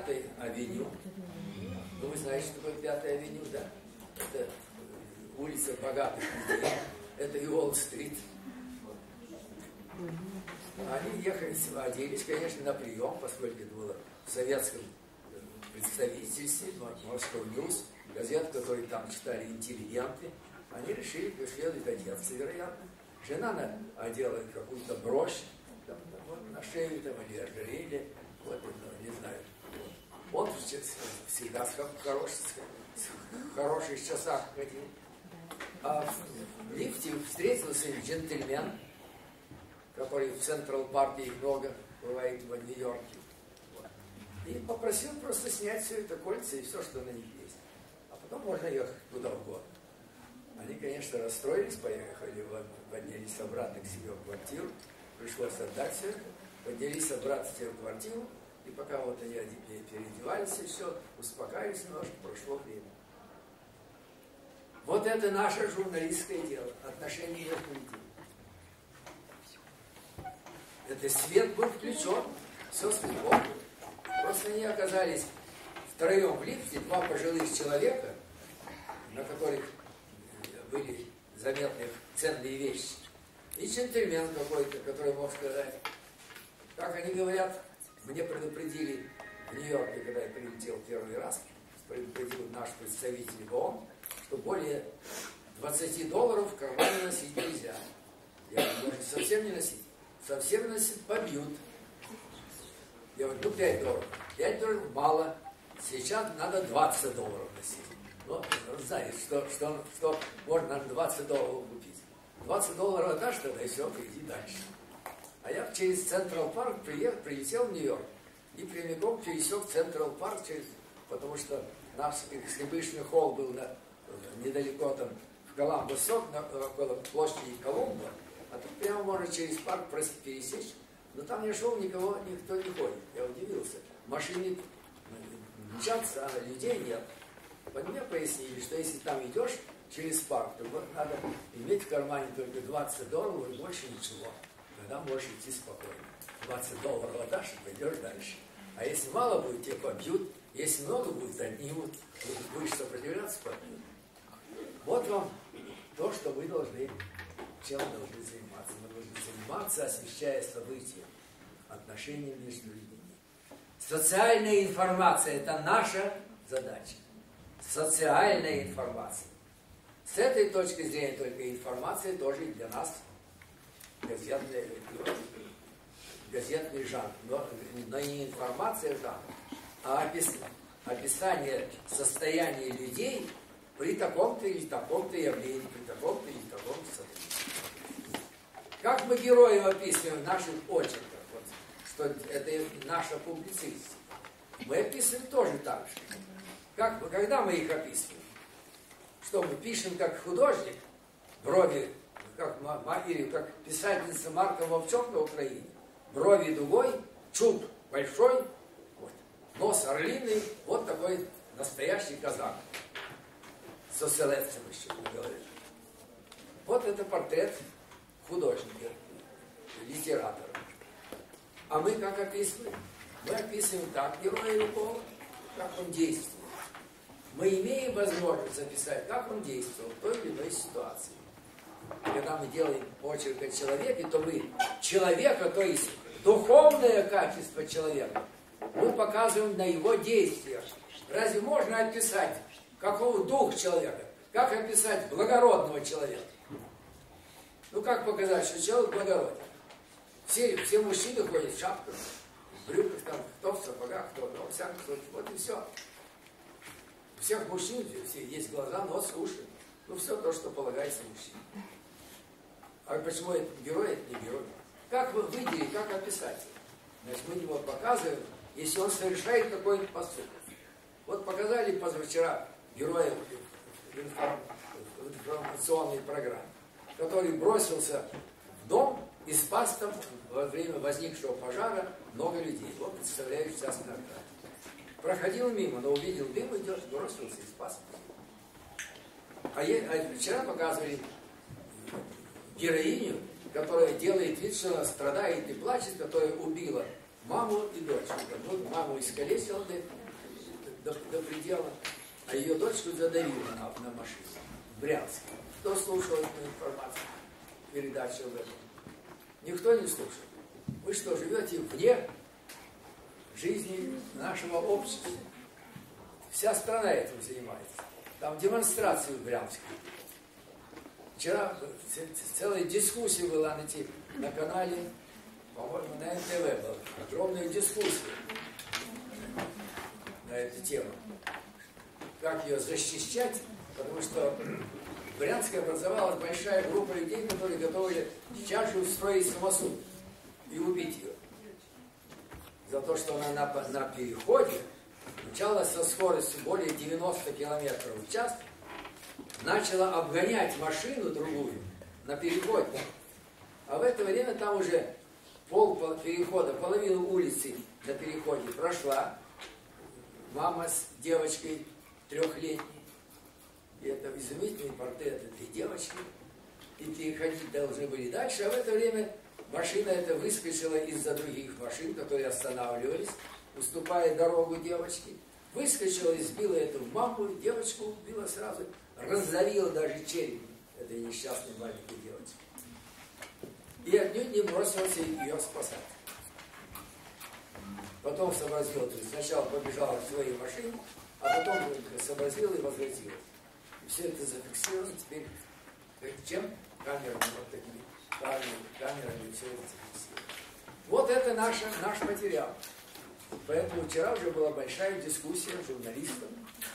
Пятой авеню. Ну, вы знаете, что такое Пятая авеню, да? Это улица богатых людей. Это и Уолл-стрит. Они ехали, оделись, конечно, на прием, поскольку это было в советском представительстве, Moscow News, газет, которые там читали интеллигенты. Они решили, что следует одеться, вероятно. Жена одела какую-то брошь, там, вот, на шею там, или ожерелье, вот, не знаю. Он всегда в хороших часах ходил. А в лифте встретился джентльмен, который в Централ Парке, их много бывает в Нью-Йорке. Вот. И попросил просто снять все это кольца и все, что на них есть. А потом можно ехать куда угодно. Они, конечно, расстроились, поехали, поднялись обратно к себе в квартиру. Пришлось отдать все это. Поднялись обратно к себе в квартиру. И пока вот они переодевались и все, успокаивались немножко, прошло время. Вот это наше журналистское дело, отношения между людьми. Это свет был включен, все светло. Просто они оказались втроем в лифте, два пожилых человека, на которых были заметны ценные вещи. И джентльмен какой-то, который мог сказать, как они говорят, мне предупредили в Нью-Йорке, когда я прилетел первый раз, предупредил наш представитель в ООН, что более $20 в кармане носить нельзя. Я говорю, совсем не носить. Совсем носить побьют. Я говорю, ну $5. $5 мало. Сейчас надо $20 носить. Ну, знаешь, что можно на $20 купить. $20 отдашь тогда, и все, иди дальше. А я через Централ Парк прилетел в Нью-Йорк и прямиком пересек Централ Парк, потому что наш скрипичный холл был недалеко там в Коламбус-Сок, около площади Колумба, а тут прямо можно через парк пересечь. Но там я шел, никто не ходит. Я удивился. Машины мчатся, а людей нет. Мне пояснили, что если там идешь через парк, то вот надо иметь в кармане только $20 и больше ничего. Тогда можешь идти спокойно. $20 отдашь и пойдешь дальше. А если мало будет, тебя побьют. Если много будет, отнимут. Будешь сопротивляться, побьют. Вот вам то, что вы должны, чем должны заниматься. Мы должны заниматься, освещая события, отношения между людьми. Социальная информация – это наша задача. Социальная информация. С этой точки зрения только информация тоже и для нас газетный жанр. Но не информация жанр, а описание состояния людей при таком-то или таком-то явлении, при таком-то или таком-то событии. Как мы героев описываем в наших очерках, вот, что это наша публицистика. Мы описываем тоже так же. Когда мы их описываем? Что мы пишем как художник, брови, или как писательница Марка Вовчок на Украине, брови дугой, чуб большой, вот, нос орлиный, вот такой настоящий казак. С оселедцем еще говорили. Вот это портрет художника, литератора. А мы как описываем? Мы описываем так героя любого, как он действует. Мы имеем возможность записать, как он действовал в той или иной ситуации. Когда мы делаем очерк о человеке, то мы человека, то есть духовное качество человека, мы показываем на его действиях. Разве можно описать, какого дух человека? Как описать благородного человека? Ну как показать, что человек благороден? Все мужчины ходят в шапках, в брюках, там, кто в сапогах, кто, но всякий случай. Вот и все. У всех мужчин все есть глаза, нос, уши. Ну все то, что полагается мужчине. А почему это герой, это не герой? Как вы выделили, как описать? Значит, мы его показываем, если он совершает какой-нибудь поступок. Вот показали позавчера героя в информационной программе, который бросился в дом и спас там во время возникшего пожара много людей. Вот представляю сейчас на экране. Проходил мимо, но увидел дым, идет, бросился и спас. А вчера показывали героиню, которая делает вид, что она страдает и плачет, которая убила маму и дочку. Вот маму искалечил до предела, а ее дочку задавила на машине в Брянске. Кто слушал эту информацию, передачу об этом? Никто не слушал. Вы что, живете вне жизни нашего общества? Вся страна этим занимается. Там демонстрации в Брянске. Вчера целая дискуссия была на канале, по-моему, на НТВ была. Огромная дискуссия на эту тему. Как ее защищать, потому что в Брянске образовалась большая группа людей, которые готовы сейчас же устроить самосуд и убить ее. За то, что она на переходе мчалась со скоростью более 90 км в час, начала обгонять машину другую на переходе. А в это время там уже пол перехода, половину улицы на переходе прошла мама с девочкой трехлетней. И это изумительный портрет этой девочки. И переходить должны были дальше. А в это время машина эта выскочила из-за других машин, которые останавливались, уступая дорогу девочке. Выскочила и сбила эту маму, девочку убила сразу, раздавила даже череп этой несчастной маленькой девочки. И отнюдь не бросился ее спасать. Потом сообразила, то есть сначала побежала в свою машину, а потом сообразила и возвратилась. И все это зафиксировано теперь чем? Камерами, вот такими камерами все это зафиксировано. Вот это наш материал. Поэтому вчера уже была большая дискуссия журналистов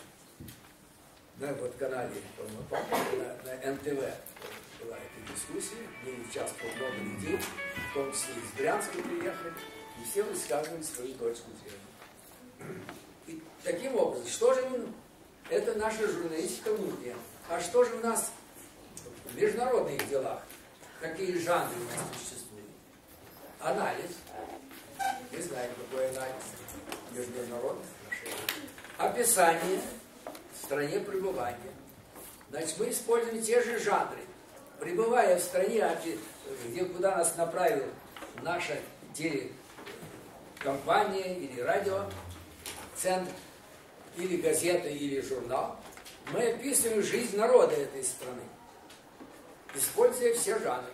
на вот канале, на НТВ была эта дискуссия, в ней участвовало много людей, в том числе из Брянска приехали, и все высказывали свою точку зрения. И таким образом, что же это наша журналистика внутренняя? А что же у нас в международных делах? Какие жанры у нас существуют? Анализ. Мы знаем, какой анализ международных отношений. Описание в стране пребывания. Значит, мы используем те же жанры. Пребывая в стране, куда нас направил наша телекомпания или радиоцентр, или газета, или журнал, мы описываем жизнь народа этой страны, используя все жанры.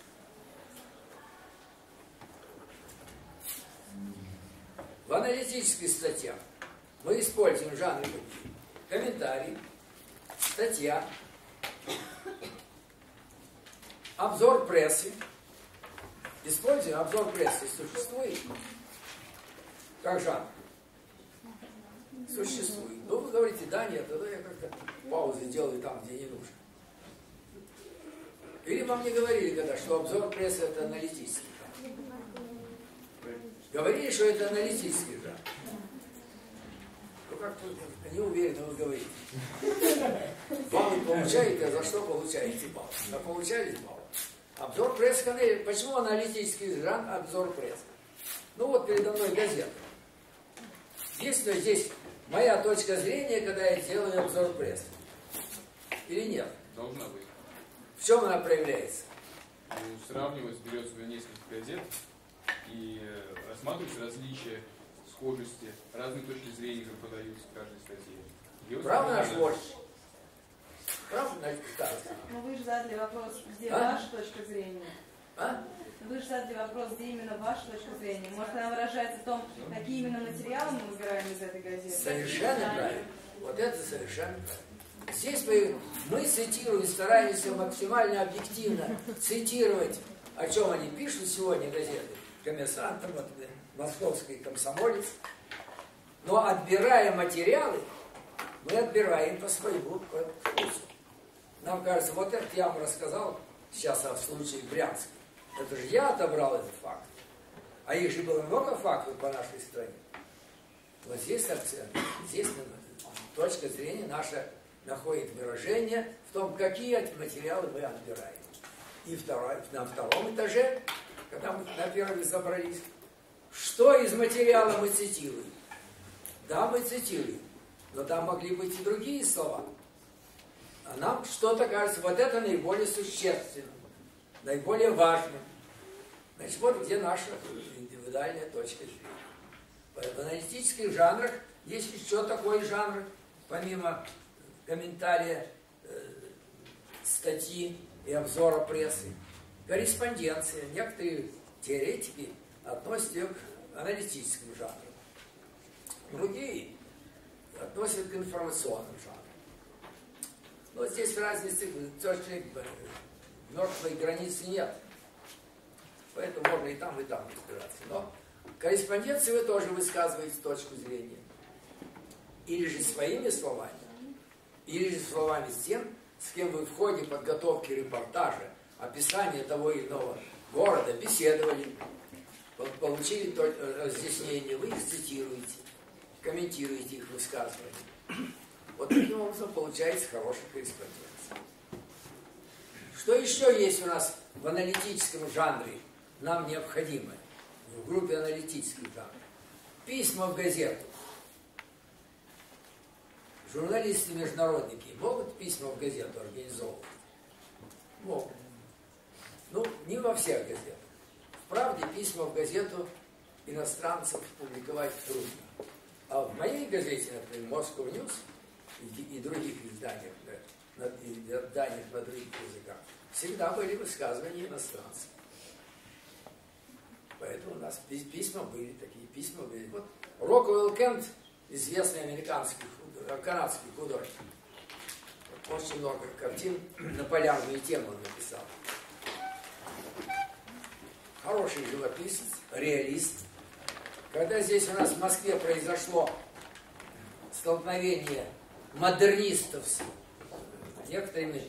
В аналитических статьях мы используем жанры комментарий, статья, обзор прессы. Используем обзор прессы. Существует как жанр? Существует. Ну, вы говорите, да, нет, тогда я как-то паузы делаю там, где не нужно. Или вам не говорили когда, что обзор прессы это аналитический жанр? Говорили, что это аналитический жанр. Ну, как-то не уверенно вы говорите. Баллы получаете, а за что получаете баллы? А получали баллы. Обзор прессы. Почему аналитический жанр обзор прессы? Ну вот передо мной газета. Есть здесь моя точка зрения, когда я делаю обзор прессы? Или нет? Должна быть. В чем она проявляется? Ну, сравнивать, берется несколько газет и рассматриваются различия, схожести, разные точки зрения, как подаются в каждой статье. Правда наш вождь? Правда, так. Но вы же задали вопрос, где А? ваша точка зрения. А? Вы же задали вопрос, где именно ваша точка зрения. Может, она выражается в том, какие именно материалы мы выбираем из этой газеты? Совершенно правильно. Вот это совершенно правильно. Здесь мы цитируем, стараемся максимально объективно цитировать, о чем они пишут сегодня газеты. Коммерсант, вот, Московский комсомолец. Но отбирая материалы, мы отбираем по своему вкусу. Нам кажется, вот это я вам рассказал сейчас о случае Брянска. Это же я отобрал этот факт. А их же было много фактов по нашей стране. Вот здесь акцент. Здесь точка зрения наша находит выражение в том, какие материалы мы отбираем. И на втором этаже, когда мы на первом собрались, что из материала мы цитируем? Да, мы цитируем. Но там могли быть и другие слова. А нам что-то кажется, вот это наиболее существенным, наиболее важным. Значит, вот где наша индивидуальная точка зрения. В аналитических жанрах есть еще такой жанр, помимо комментария, статьи и обзора прессы. Корреспонденция. Некоторые теоретики относят ее к аналитическим жанрам. Другие относят к информационным жанрам. Но здесь разницы точной мертвой границы нет. Поэтому можно и там разбираться. Но в корреспонденции вы тоже высказываете точку зрения. Или же своими словами, или же словами с тем, с кем вы в ходе подготовки репортажа, описания того или иного города беседовали, получили разъяснение, вы их цитируете, комментируете их высказывания. Вот таким образом получается хорошая корреспонденция. Что еще есть у нас в аналитическом жанре нам необходимое, в группе аналитических жанров? Письма в газету. Журналисты-международники могут письма в газету организовывать? Могут. Ну, не во всех газетах. В «Правде» письма в газету иностранцев публиковать трудно. А в моей газете, например, Moscow News и других изданиях, изданиях на других языках, всегда были высказывания иностранцев. Поэтому у нас письма были, такие письма были. Вот Роквелл Кент, известный канадский художник, очень много картин на полярную тему он написал. Хороший живописец, реалист. Когда здесь у нас в Москве произошло столкновение модернистов с некоторыми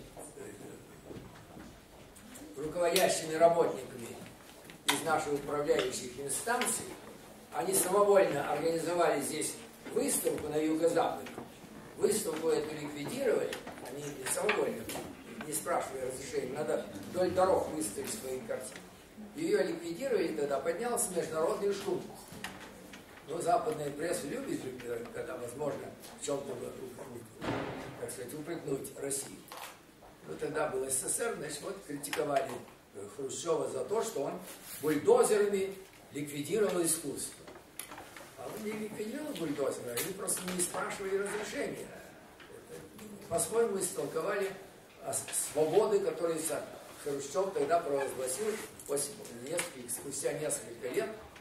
руководящими работниками из наших управляющих инстанций, они самовольно организовали здесь выставку на Юго-Западе. Выставку эту ликвидировали, они самовольно, не спрашивая разрешения, надо вдоль дорог выставить свои картины. Ее ликвидировали, тогда поднялся международный шум. Но западная пресса любит, когда возможно в чем-то, так сказать, упрекнуть Россию. Ну, тогда был СССР, значит, вот критиковали Хрущева за то, что он бульдозерами ликвидировал искусство. А он не ликвидировал бульдозера, они просто не спрашивали разрешения. По-своему истолковали свободы, которые Хрущев тогда провозгласил спустя несколько лет